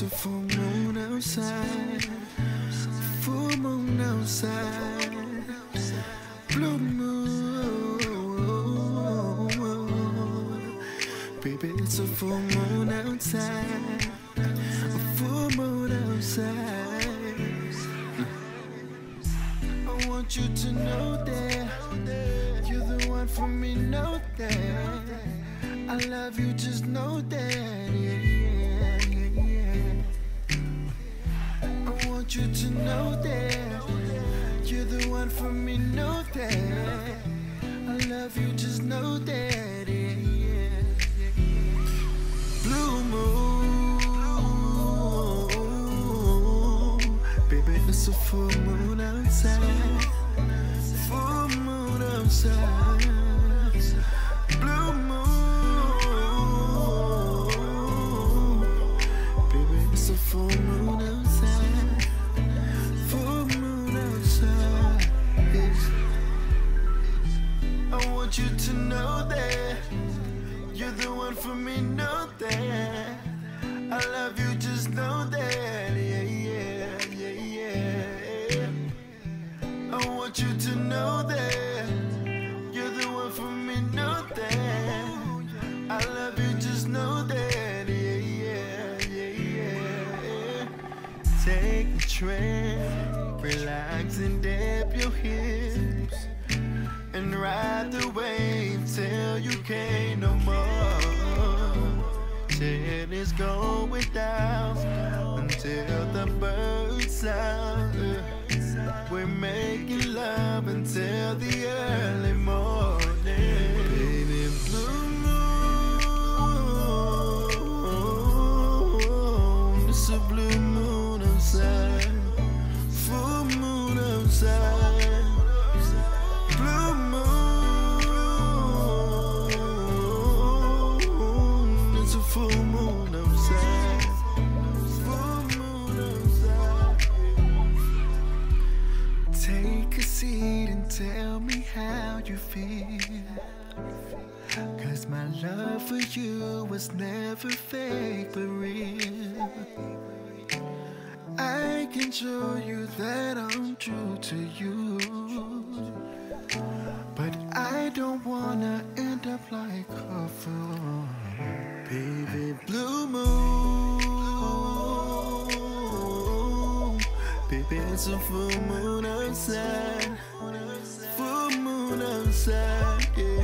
a full moon outside, full moon outside, blue moon. Baby, it's a full moon outside, a full moon outside. I want you to know that you're the one for me, know that I love you, just know that, yeah. I want you to know that you're the one for me, know that I love you, just know that, yeah. Blue moon, baby, it's a full moon outside, full moon outside, blue moon, baby, it's a full moon outside, full moon outside. I want you to know that you're the one for me, know that I love you, just know that, yeah. I want you to know that you're the one for me, know that I love you, just know that, yeah. Take a trip, relax and dip your hips, and ride the wave till you can't no more. Till it's going down, until the birds sound. We're making love until the early morning. Baby, blue moon, it's a blue moon outside, full moon outside, blue moon, it's a full moon outside, full moon outside. Take a seat and tell me how you feel, 'cause my love for you was never fake but real. I can show you that I'm true to you, but I don't wanna end up like a fool. Baby, blue moon, baby, it's a full moon outside, full moon outside, yeah.